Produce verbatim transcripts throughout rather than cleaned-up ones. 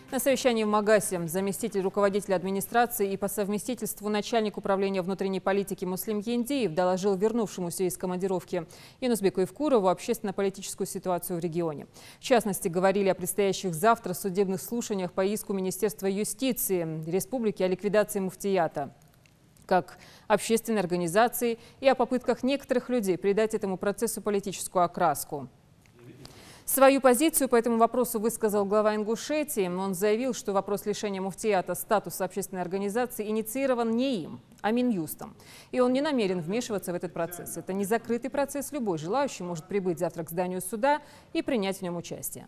На совещании в Магасе заместитель руководителя администрации и по совместительству начальник управления внутренней политики Муслим Ендиев доложил вернувшемуся из командировки Юнусбеку Евкурову общественно-политическую ситуацию в регионе. В частности, говорили о предстоящих завтра судебных слушаниях по иску Министерства юстиции Республики о ликвидации муфтията как общественной организации и о попытках некоторых людей придать этому процессу политическую окраску. Свою позицию по этому вопросу высказал глава Ингушетии. Он заявил, что вопрос лишения муфтията статуса общественной организации инициирован не им, а Минюстом. И он не намерен вмешиваться в этот процесс. Это не закрытый процесс. Любой желающий может прибыть завтра к зданию суда и принять в нем участие.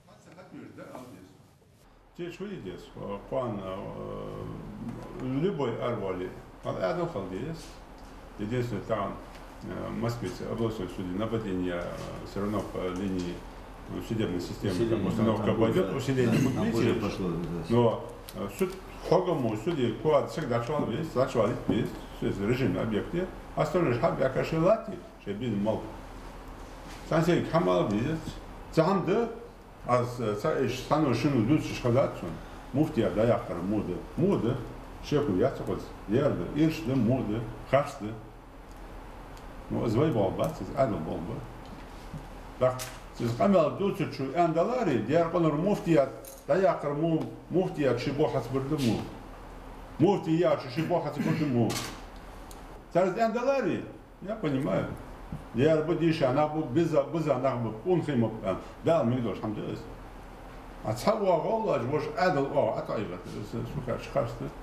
Любой арвали, единственное, там Москве областной суде нападение все равно по линии судебной системы, там установка пойдет, усиление будет, но суд хогому суде куад всегда шел весь, зачвали весь, режим объекте, остальные хаб якашилати, что без мол. Сансе камал видит, замды, а стану шину лучше шкалат, муфтия даякар моды, моды, шеку яцкот, ярды, иршды моды, хашды. Ну, звай болба, сіз әділ болба. Так, сіз қамел дұтсүрчу әндалари, диарқаныр муфтият, даяқыр муфтият шибохас бірді му. Муфтият шибохас бірді му. Сәріз әндалари, я понимаю. Диар бұдиші, ана бұ біза, біза, ана бұ ұнқимып, дәл мейдош, хамдыз. А цауа ғоллаж, бош әділ, о, атайғат, сукар шықарсты.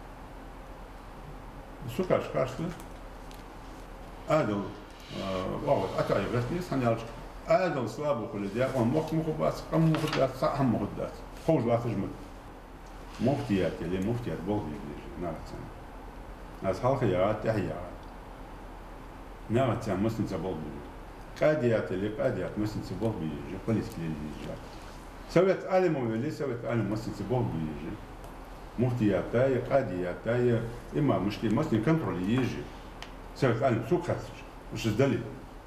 Сукар шықарсты. Адел, вот, атай, вряд санялч. Адел слабо холидя, он мог мухубас, кому мухудат, сам мухудат. Хож латыжмы. Муфтият или муфтият бол биближ, нагатсан. Аз халка ягат, тяхягат. Нагатсан мыслинца бол биближ. Кадият или кадият мыслинца бол биближ, политический биближ. Совет алиму вели, совет алиму мыслинца бол биближ. Муфтият тая, кадият тая, има мышки, мыслин контроль ежи. Совет алим сукхатыч, уже сдали.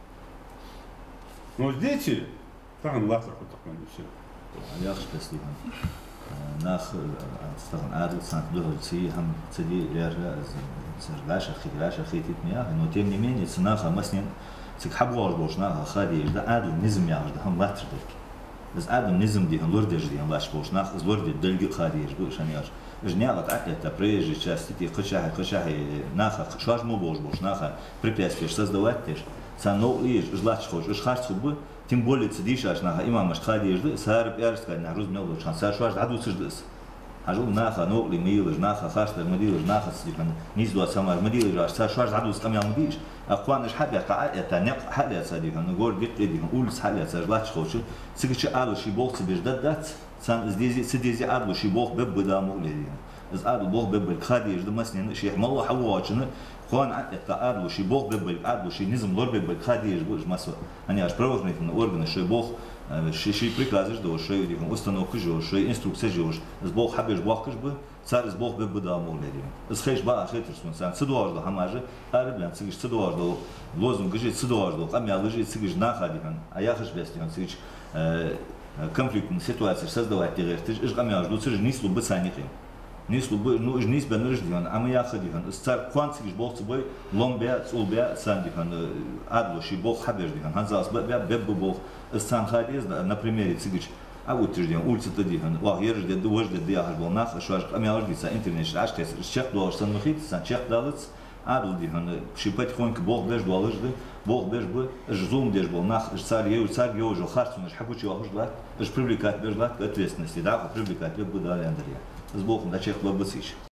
Но дети, там латер потом все. Я спасибо. Нах, стан адл сант духовцы, хам цеди ряжа, сержаша, хитряша, хитит меня, но тем не менее ценаха маснин, цик хабвар бош наха хади, да адл низм яжда, хам латер дырки. Biz adam nizm diye, lordeж diye, baş boş nah, lorde delgi xadiyeş bu şaniyaj. Жнялат это прежде части те качахи качахи наха шваж му бош бош наха препятствия создавать теш сано лишь жлач хош иш харц бы тем более цдиш аш наха имам шхадиеш да сар пярска на руз мел шан сар шваж аду цдыс ажу наха но ли мил наха харста мадил наха цдикан низдо сама мадил аш сар шваж аду скамял мдиш اخوانش حد это не حد صديقان гор бит диган улс حد жлач хош цгич алши болц беждат дат сан здесь сидези адлуши бог беб бдаму ледин из адл бог беб хадиш дмаснин шейх малла хавачны хон это адлуши бог беб адлуши низм лор беб хадиш буж масо они аж правоохранительные органы шей бог шей приказы ждо шей диган установка жо шей инструкция жо из бог хабиш бог кыш бы цар из бог беб бдаму ледин из хейш ба хетерсон сан цдуажда хамажы арблян цгич цдуажда лозунг гыжи цдуажда камя лыжи цгич нахадиган а я хыш бестиган цгич конфликтная ситуация создавать террористы, ж гамяж, ну цеж нислу бы саники, нислу бы, ну ж нис бен рожден, а мы я ходихан, цар кванцик бог цбой, ломбя, цулбя, сандихан, адлуши бог хабеждихан, ханзас бя беб бог, сан хадиз, на примере цигич, а вот рожден, улица тадихан, вах ержде, двожде, диахаш был нах, шваж гамяж дица, интернет, ашкес, чех дуаш сан махит, сан чех далыц. Адл дихан, шипать хоньк бог беж дуалыжды, бог беж бы, жзум деж был нах, царь еу, царь еу жил харцун, хапучи вахуждат, ж привлекать бежлат к ответственности, да, привлекать бег бы дали Андрея. С богом до чех лобысыч.